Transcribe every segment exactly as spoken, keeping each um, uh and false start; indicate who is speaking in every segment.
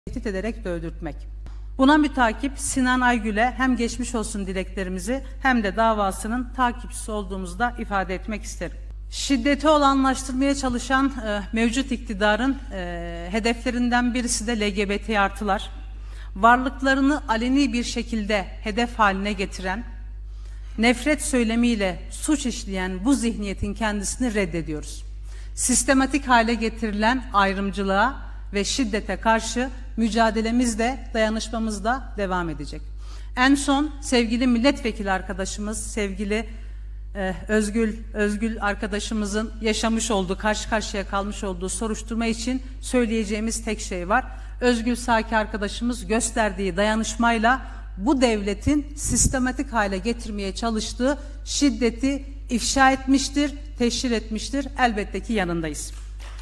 Speaker 1: tehdit ederek de öldürtmek. Buna mütakip Sinan Aygül'e hem geçmiş olsun dileklerimizi hem de davasının takipçisi olduğumuzu da ifade etmek isterim. Şiddeti olanlaştırmaya çalışan e, mevcut iktidarın e, hedeflerinden birisi de L G B T artılar. Varlıklarını aleni bir şekilde hedef haline getiren, nefret söylemiyle suç işleyen bu zihniyetin kendisini reddediyoruz. Sistematik hale getirilen ayrımcılığa ve şiddete karşı mücadelemiz de dayanışmamız da devam edecek. En son sevgili milletvekili arkadaşımız, sevgili e, Özgül, Özgül arkadaşımızın yaşamış olduğu, karşı karşıya kalmış olduğu soruşturma için söyleyeceğimiz tek şey var. Özgül Saki arkadaşımız gösterdiği dayanışmayla bu devletin sistematik hale getirmeye çalıştığı şiddeti ifşa etmiştir, teşhir etmiştir. Elbette ki yanındayız.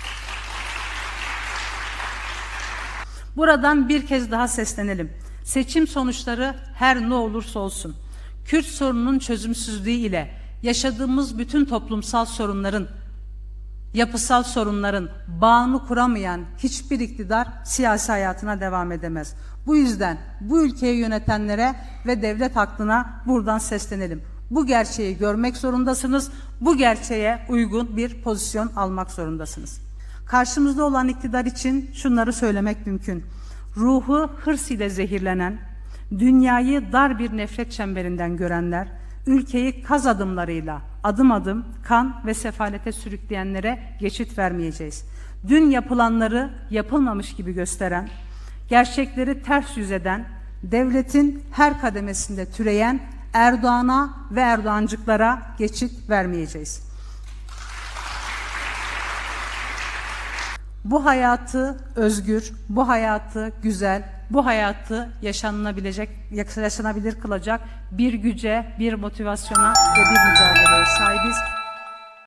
Speaker 1: Buradan bir kez daha seslenelim. Seçim sonuçları her ne olursa olsun, Kürt sorununun çözümsüzlüğü ile yaşadığımız bütün toplumsal sorunların, yapısal sorunların bağını kuramayan hiçbir iktidar siyasi hayatına devam edemez. Bu yüzden bu ülkeyi yönetenlere ve devlet aklına buradan seslenelim. Bu gerçeği görmek zorundasınız, bu gerçeğe uygun bir pozisyon almak zorundasınız. Karşımızda olan iktidar için şunları söylemek mümkün. Ruhu hırs ile zehirlenen, dünyayı dar bir nefret çemberinden görenler, ülkeyi kaz adımlarıyla adım adım kan ve sefalete sürükleyenlere geçit vermeyeceğiz. Dün yapılanları yapılmamış gibi gösteren, gerçekleri ters yüz eden, devletin her kademesinde türeyen Erdoğan'a ve Erdoğancıklara geçit vermeyeceğiz. Bu hayatı özgür, bu hayatı güzel, bu hayatı yaşanılabilecek, yaşanabilir kılacak bir güce, bir motivasyona ve bir mücadeleye sahibiz.